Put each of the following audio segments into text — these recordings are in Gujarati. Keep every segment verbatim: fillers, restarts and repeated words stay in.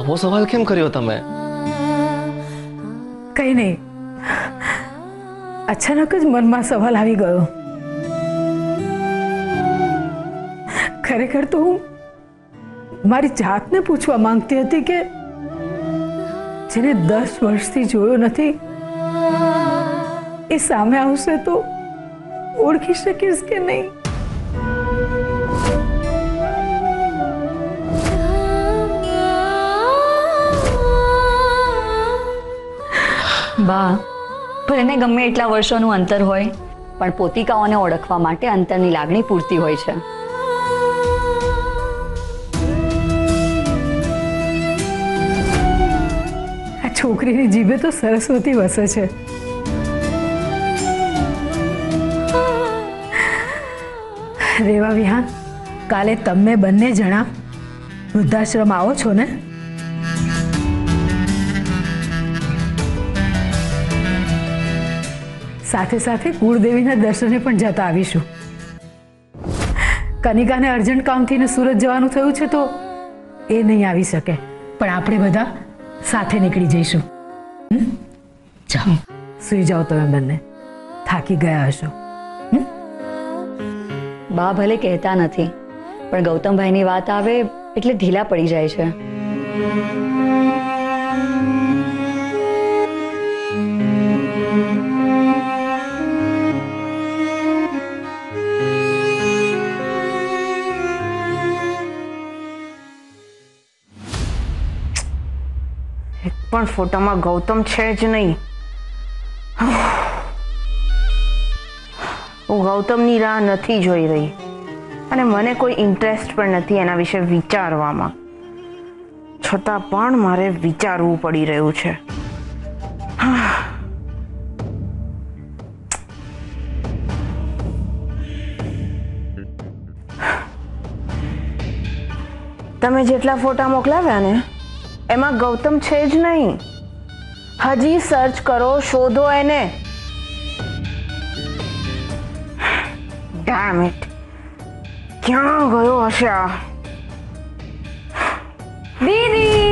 આવો સવાલ કેમ કર્યો તમે? કઈ નહીં, અચાનક જ મનમાં સવાલ આવી ગયો. ખરેખર તો હું મારી જાતને પૂછવા માંગતી હતી કે જેને દસ વર્ષથી જોયો નથી એ સામે આવશે તો ઓળખી શકીશ કે નહીં. બા, ભલે ગમે એટલા વર્ષોનું અંતર હોય પણ પોતિકાઓને ઓળખવા માટે અંતરની લાગણી પૂરતી હોય છે. આ છોકરીની જીભે તો સરસ્વતી વસે છે. રેવા વિહાન, કાલે તમે બંને જણા વૃદ્ધાશ્રમ આવો છો ને? સાથે સાથે કુળદેવીના દર્શને પણ જતા આવીશું. કનિકાને અર્જન્ટ કામથી ને સુરત જવાનું થયું છે તો એ નહીં આવી શકે, પણ આપણે બધા સાથે નીકળી જઈશું. જાઓ, સુઈ જાઓ તમે બંને, થાકી ગયા હશો. બા ભલે કહેતા નથી પણ ગૌતમભાઈની વાત આવે એટલે ઢીલા પડી જાય છે. એક પણ ફોટામાં ગૌતમ છે જ નહીં. હું ગૌતમની રાહ નથી જોઈ રહી અને મને કોઈ ઇન્ટરેસ્ટ પણ નથી એના વિશે વિચારવામાં. છતાં પણ મારે વિચારવું પડી રહ્યું છે. તમે જેટલા ફોટા મોકલાવ્યા ને એમાં ગૌતમ છે જ નહીં. હજી સર્ચ કરો, શોધો એને. Damn it. ક્યાં ગયો હશે આ? દીદી,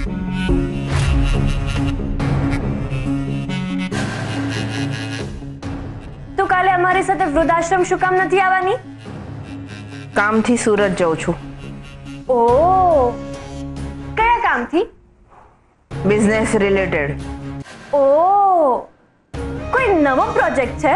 તું કાલે અમારી સાથે વૃદ્ધાશ્રમ શું કામ નથી આવવાની? કામથી સુરત જઉં છું. ઓ, કયા કામથી? Business related. ઓ, કોઈ નવો પ્રોજેક્ટ છે?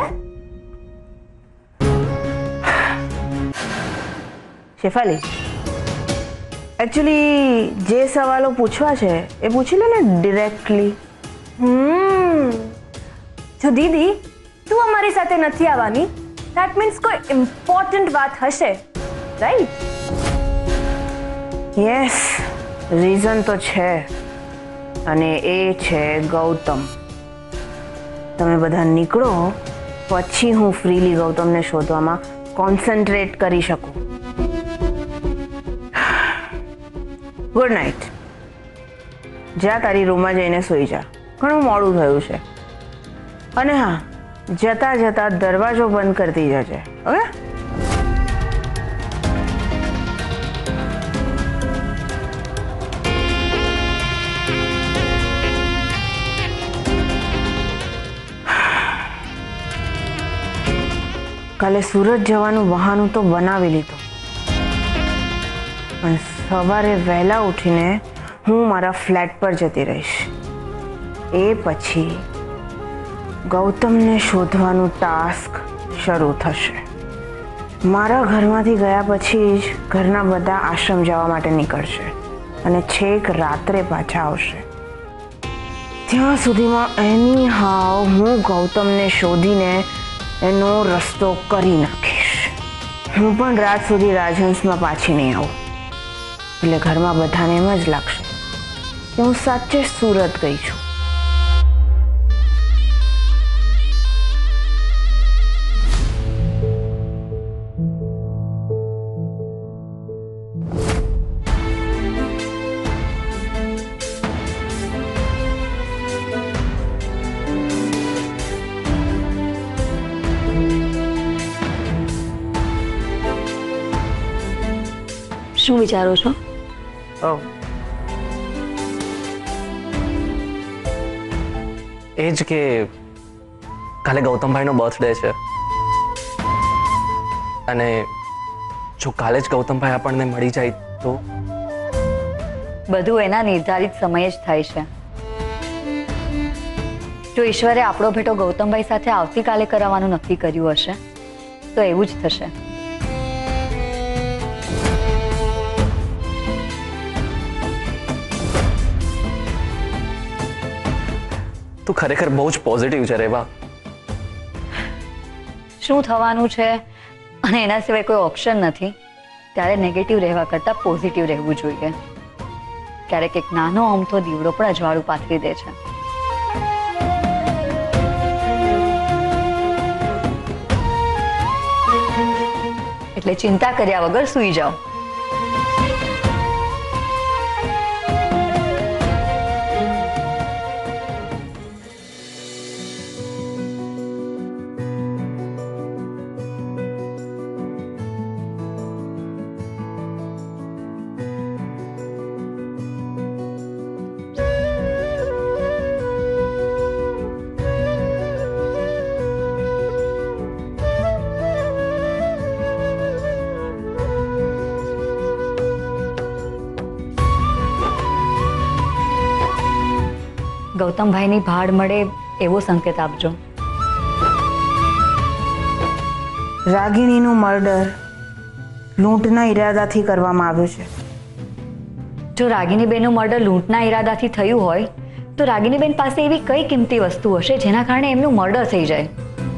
શેફાલી, એકચ્યુઅલી જે સવાલો પૂછવા છે એ પૂછી લે ને ડિરેક્ટલી. હમ જો દીદી તું અમારી સાથે નથી આવવાની, ધેટ મીન્સ કોઈ ઇમ્પોર્ટન્ટ વાત હશે, રાઈટ? યસ, રીઝન તો છે અને એ છે ગૌતમ. તમે બધા નીકળો પછી હું ફ્રીલી ગૌતમને શોધવામાં કોન્સન્ટ્રેટ કરી શકું. Good night. જા તારી રૂમમાં જઈને સૂઈ જા, ઘણું મોડું થયું છે. અને હા, જતા જતા દરવાજો બંધ કરતી જજે, ઓકે? કાલે સુરત જવાનું બહાનું તો બનાવી લીધું, પણ સવારે વહેલા ઉઠીને હું મારા ફ્લેટ પર જતી રહીશ. એ પછી ગૌતમને શોધવાનું ટાસ્ક શરૂ થશે. મારા ઘરમાંથી ગયા પછી જ ઘરના બધા આશ્રમ જવા માટે નીકળશે અને છેક રાત્રે પાછા આવશે. ત્યાં સુધીમાં એની હાવ હું ગૌતમને શોધીને એનો રસ્તો કરી નાખીશ. હું પણ રાત સુધી રાજહંસમાં પાછી નહીં આવું, એટલે ઘરમાં બધાને એમ જ લાગશે કે હું સાચે સુરત ગઈ છું. શું વિચારો છો? Oh. એ જ કે કાલે ગૌતમભાઈનો બર્થડે છે અને જો કાલે જ ગૌતમભાઈ આપણને મળી જાય તો બધું એના નિર્ધારિત સમયે જ થાય છે. જો ઈશ્વરે આપણો ભેટો ગૌતમભાઈ સાથે આવતીકાલે કરાવવાનું નક્કી કર્યું હશે તો એવું જ થશે. તું ખરેખર બહુ જ પોઝિટિવ છે રેવા. શું થવાનું છે અને એના સિવાય કોઈ ઓપ્શન નથી ત્યારે નેગેટિવ રહેવા કરતાં પોઝિટિવ રહેવું જોઈએ. ક્યારેક એક નાનો અમથો દીવડો પણ અજવાળું પાથરી દે છે. એટલે ચિંતા કર્યા વગર સૂઈ જાઓ. ગૌતમભાઈની ભાડ મળે એવો સંકેત આપજો. રાગિણીનું મર્ડર લૂંટના ઈરાદાથી કરવામાં આવ્યું છે. જો રાગિણીબેનનું મર્ડર લૂંટના ઈરાદાથી થયું હોય તો રાગિણીબેન પાસે એવી કઈ કિંમતી વસ્તુ હશે જેના કારણે એમનું મર્ડર થઈ જાય.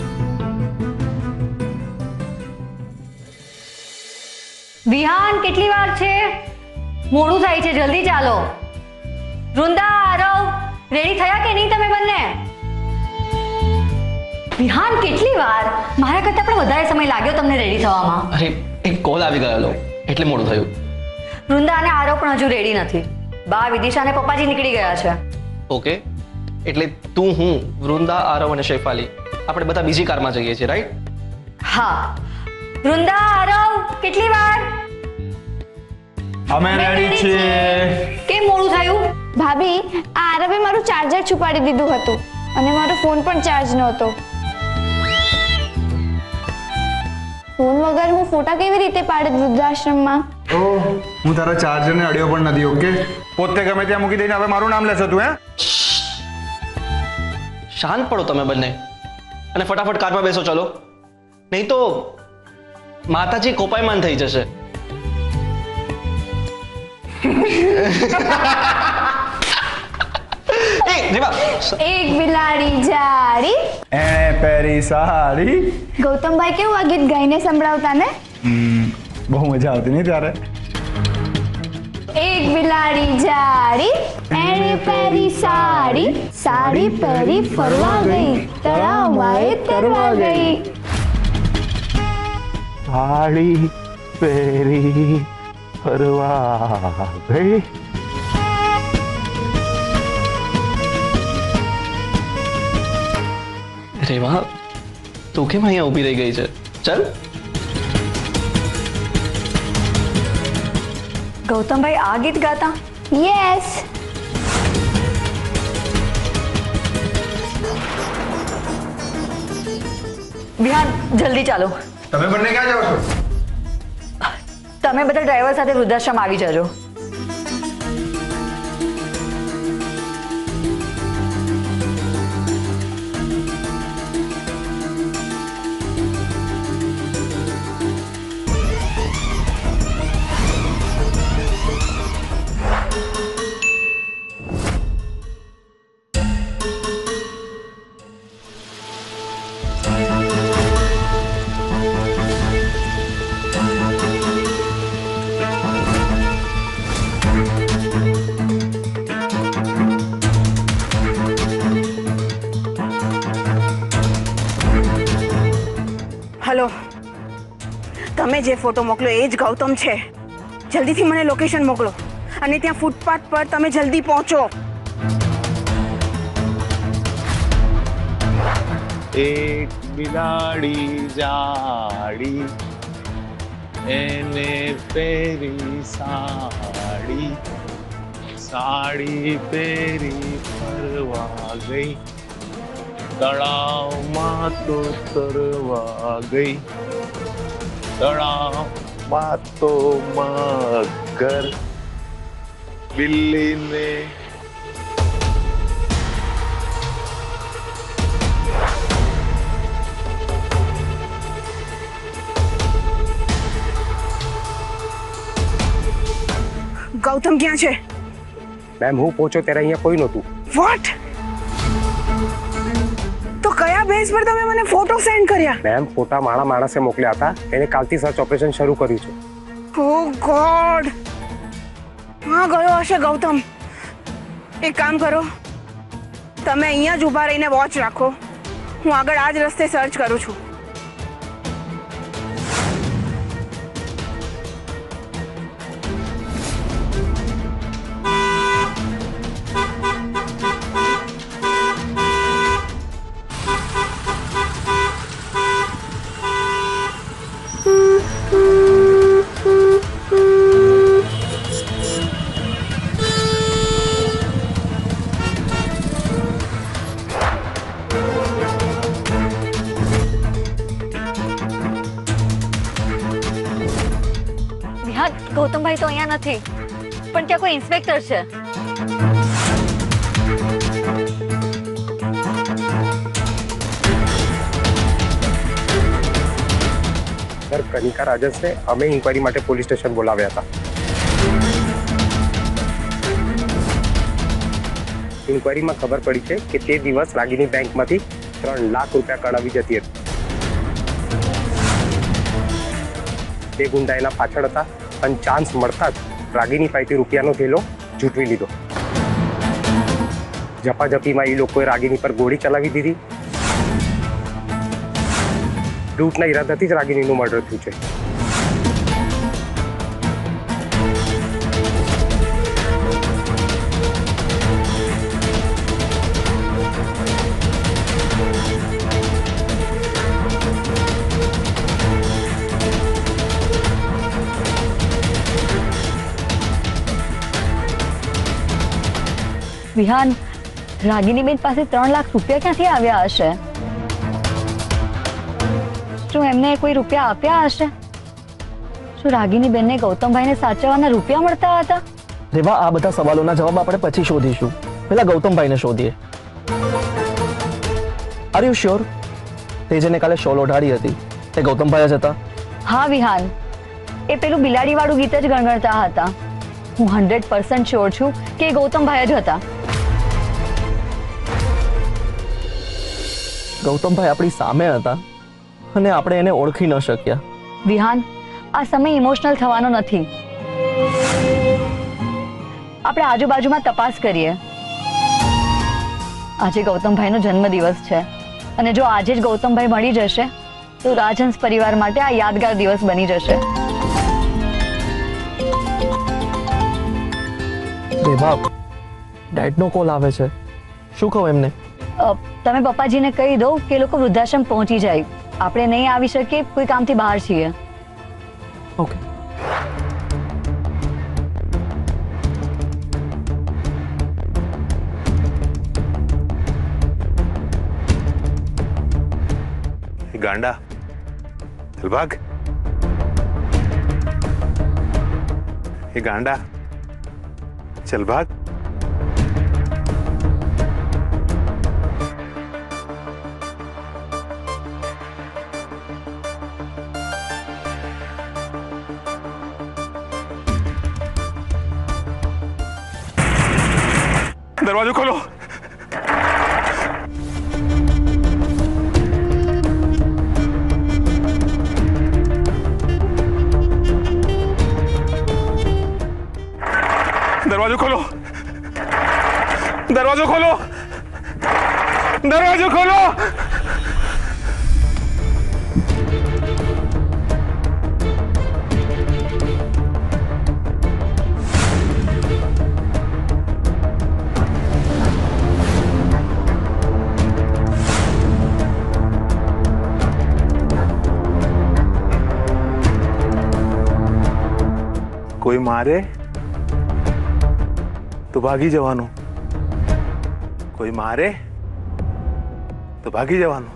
વિહાન કેટલી વાર છે? મોડું થાય છે, જલ્દી ચાલો. વૃંદા, આરવ, રેડી થયા કે નહીં તમે બંને? વિહાન કેટલી વાર? મારા કરતા પણ વધારે સમય લાગ્યો તમને રેડી થવામાં. અરે એક કોલ આવી ગયેલો એટલે મોડું થયું. વૃંદા અને આરવ પણ હજુ રેડી નથી. બા વિદિશા અને પપ્પાજી નીકળી ગયા છે. ઓકે, એટલે તું, હું, વૃંદા, આરવ અને શેફાલી આપણે બધા બીજી કારમાં જઈએ છીએ, રાઈટ? હા. વૃંદા, આરવ કેટલી વાર? અમે રેડી છીએ. કેમ મોડું થયું? ભાભી, આ આરવે મારું ચાર્જર છુપાડી દીધું હતું અને મારો ફોન પણ ચાર્જ નહોતો. ફોન વગર હું ફોટા કેવી રીતે પાડે વૃદ્ધાશ્રમમાં? ઓહ, હું તારા ચાર્જરને અડ્યો પણ નથી. ઓકે, પોતે ગમે ત્યાં મૂકી દઈને હવે મારું નામ લેશો તું? હે, શાંત પડો તમે બંને અને ફટાફટ કારમાં બેસો, ચલો. નહીં તો માતાજી કોપાયમાન થઈ જશે. એક બિલાડી જાડી એણે પહેરી સાડી. ગૌતમભાઈ કેવું આ ગીત ગાઈને સંભળાવતા ને? બહુ મજા આવતી નહીં ત્યારે? એક બિલાડી જાડી એણે પહેરી સાડી, સાડી પહેરી ફરવા ગઈ, તળાવમાં એ તરવા ગઈ. સાડી પહેરી ફરવા ગઈ. રેવા, તું કેમ અહીંયા ઊભી રહી ગઈ છે? ચાલ. ગૌતમભાઈ આ ગીત ગાતા? યસ. વિહાન, જલ્દી ચાલો. તમે બંને ક્યાં જાઓ છો? તમે બધા ડ્રાઈવર સાથે વૃદ્ધાશ્રમ આવી જજો. હલો, તમે જે ફોટો મોકલો એ જ ગૌતમ છે. જલ્દીથી મને લોકેશન મોકલો અને ત્યાં ફૂટપાથ પર તમે જલ્દી પહોંચો. એક બિલાડી જાડી એને પહેરી સાડી, સાડી પહેરી ફરવા ગઈ, તળાવમાં તો તરવા ગઈ, તળાવમાં તો મગર બિલ્લીને ગૌતમ ક્યાં છે? મેમ હું પહોંચ્યો ત્યારે અહીંયા કોઈ નહોતું. વોટ? તો કયા બેઝ પર તમે મને ફોટો સેન્ડ કર્યા? મેમ ફોટા મારા માણસે મોકલ્યા હતા, એને કાલથી સર્ચ ઓપરેશન શરૂ કર્યું છે. ઓ ગોડ, હા ગયો હશે ગૌતમ. એક કામ કરો, તમે અહીંયા જ ઊભા રહીને વોચ રાખો, હું આગળ આ જ રસ્તે સર્ચ કરું છું. ગૌતમભાઈ તો અહીંયા નથી, પણ ત્યાં કોઈ ઇન્સ્પેક્ટર છે. સર, કનિકા રાજસને અમે ઇન્ક્વાયરી માટે પોલીસ સ્ટેશન બોલાવ્યા હતા. ઇન્ક્વાયરીમાં ખબર પડી છે કે તે દિવસ રાગીની બેંકમાંથી ત્રણ લાખ રૂપિયા કઢાવી જતી હતી. તે ગુંડા એના પાછળ હતા અને ચાન્સ મળતા જ રાગીની પાસેથી રૂપિયાનો થેલો ઝૂંટવી લીધો. ઝપાઝપીમાં એ લોકોએ રાગીની પર ગોળી ચલાવી દીધી. લૂંટના ઈરાદાથી જ રાગીનીનું મર્ડર થયું છે. વિહાન, રાગીની બેન પાસે ત્રણ લાખ રૂપિયા ક્યાંથી આવ્યા હશે? શું એમને કોઈ રૂપિયા આપ્યા હશે? શું રાગીની બેનને ગૌતમભાઈને સાચવવાના રૂપિયા મળતા હતા? રેવા, આ બધા સવાલોના જવાબ આપણે પછી શોધીશું. પહેલા ગૌતમભાઈને શોધીએ. Are you sure? તે જેને કાલે શોલ ઓઢાડી હતી તે ગૌતમભાઈ જ હતા? હા વિહાન, એ પેલું બિલાડી વાળું ગીત જ ગણગણતા હતા. હું હંડ્રેડ પર્સન્ટ શ્યોર છું કે એ ગૌતમભાઈ જ હતા. ગૌતમભાઈ આપણી સામે હતા અને આપણે એને ઓળખી ન શક્યા. વિહાન, આ સમય ઇમોશનલ થવાનો નથી. આપણે આજુબાજુમાં તપાસ કરીએ. આજે ગૌતમભાઈનો જન્મદિવસ છે અને જો આજે જ ગૌતમભાઈ મળી જશે તો રાજહંસ પરિવાર માટે આ યાદગાર દિવસ બની જશે. દેવા, ડેડનો કોલ આવે છે. શું કહું એમને? તમે પપ્પાજીને કહી દો કે એ લોકો વૃદ્ધાશ્રમ પહોંચી જાય. આપણે નહીં આવી શકીએ, કોઈ કામથી બહાર છીએ. ઓકે. ગાંડા, ચલ ભાગ. એ ગાંડા, ચલ ભાગ. दरवाजा खोलो. दरवाजा खोलो. दरवाजा खोलो. दरवाजा खोलो. કોઈ મારે તો ભાગી જવાનું, કોઈ મારે તો ભાગી જવાનું.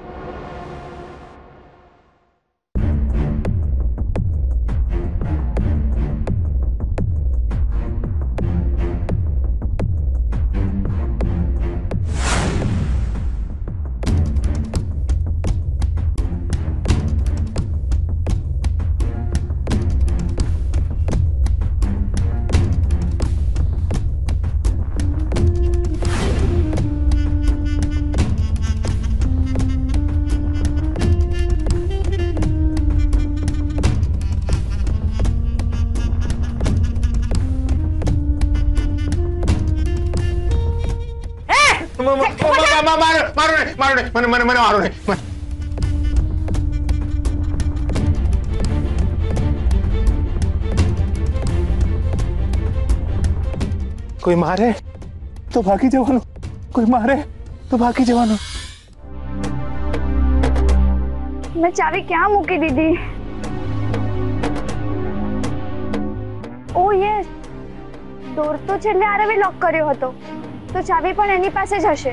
મારો મારો નહીં મને મને મને મારો નહીં. કોઈ મારે તો ભાગી જવાનું, કોઈ મારે તો ભાગી જવાનું. મેં ચાવી ક્યાં મૂકી દીધી? ઓ યસ, ડોર તો છેલ્લે આરવે લોક કર્યો હતો, તો ચાવી પણ એની પાસે જ હશે.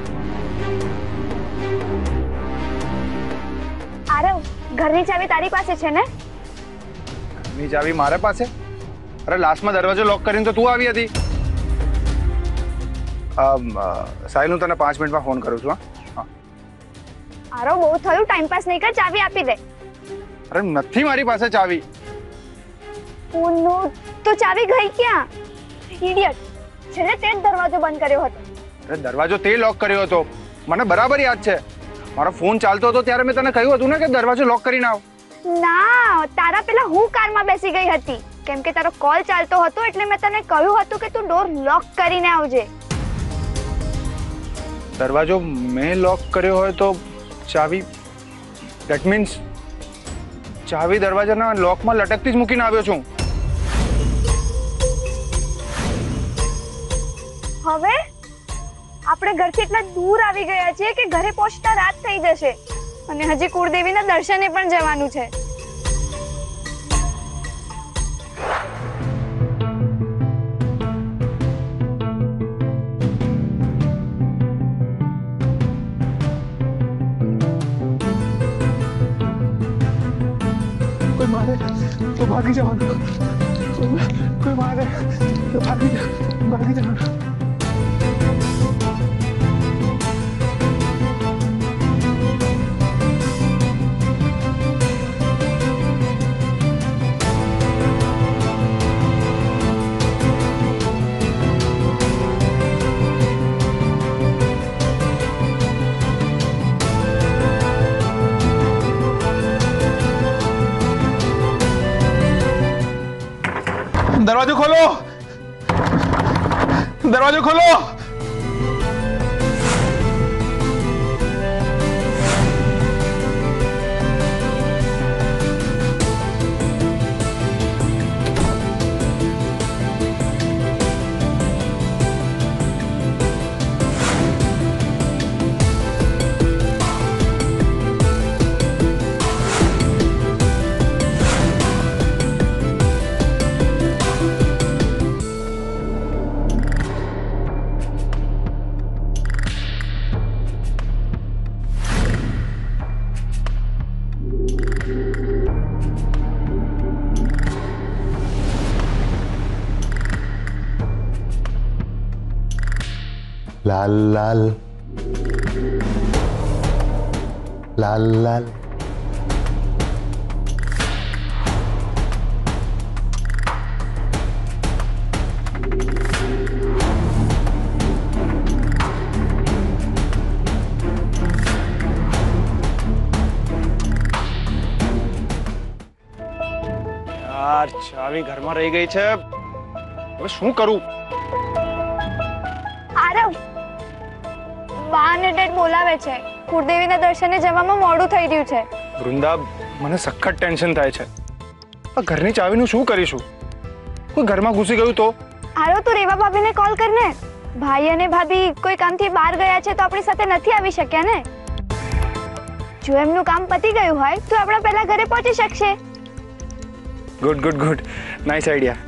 આરવ, ઘરની ચાવી તારી પાસે છે ને? ઘરની ચાવી મારા પાસે? અરે લાસ્ટમાં દરવાજો લોક કરીને તો તું આવી હતી. સાહિલ, હું તને પાંચ મિનિટમાં ફોન કરું છું. હા આરવ, બહુ થયું, ટાઈમ પાસ નહીં કર, ચાવી આપી દે. અરે નથી મારી પાસે ચાવી. ઓ નો, તો ચાવી ગઈ ક્યાં? ઇડિયટ, છેલ્લે તે જ દરવાજો બંધ કર્યો હતો. અરે દરવાજો તે લોક કર્યો હતો, મને બરાબર યાદ છે. મારો ફોન ચાલતો હતો ત્યારે મેં તને કહ્યું હતું ને કે દરવાજો લોક કરીને આવ. ના, તારા પેલા હું કારમાં બેસી ગઈ હતી, કેમ કે તારો કોલ ચાલતો હતો, એટલે મેં તને કહ્યું હતું કે તું ડોર લોક કરીને આવજે. દરવાજો મેં લોક કર્યો હોય તો ચાવી, ધેટ મીન્સ ચાવી દરવાજાના લોકમાં લટકતી જ મૂકીને આવ્યો છું. હવે આપણે ઘરથી એટલા દૂર આવી ગયા છીએ કે ઘરે પહોંચતા રાત થઈ જશે, અને હજી કુળદેવીના દર્શને પણ જવાનું છે. કોઈ મારે તો ભાગી જવાનું, કોઈ મારે તો ભાગી ભાગી જવાનું. दरवाजो खोलो, दरवाजो खोलो. लाल लाल लाल लाल યાર, ચાવી ઘરમાં રહી ગઈ છે, હવે શું કરું? આરવ, બા અને ડેડ બોલાવે છે, કુળદેવીના દર્શને જવામાં મોડું થઈ રહ્યું છે. વૃંદા, મને સખત ટેન્શન થાય છે. આ ઘરની ચાવીનું શું કરીશું? કોઈ ઘરમાં ઘૂસી ગયું તો? આરવ, તું રેવા ભાભીને કોલ કર ને. ભાઈ અને ભાભી કોઈ કામથી બહાર ગયા છે તો આપણી સાથે નથી આવી શક્યા ને. જો એમનું કામ પતી ગયું હોય તો આપણે પહેલા ઘરે પહોંચી શકશે. Good good good, nice idea.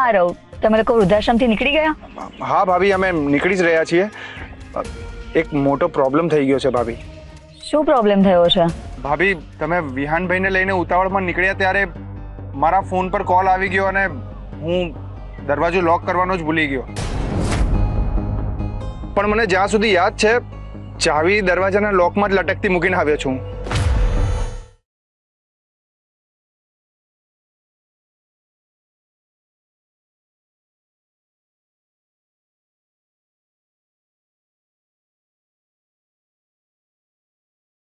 Aarav, તમે લોકો વૃદ્ધાશ્રમથી નીકળી ગયા? હા ભાભી, અમે નીકળી જ રહ્યા છીએ. એક મોટો પ્રોબ્લેમ થઈ ગયો છે ભાભી. શું પ્રોબ્લેમ થયો છે? ભાભી, તમે વિહાનભાઈને લઈને ઉતાવળમાં નીકળ્યા ત્યારે મારા ફોન પર કોલ આવી ગયો અને હું દરવાજો લોક કરવાનો જ ભૂલી ગયો. પણ મને જ્યાં સુધી યાદ છે, ચાવી દરવાજાના લોકમાં જ લટકતી મૂકીને આવ્યો છું.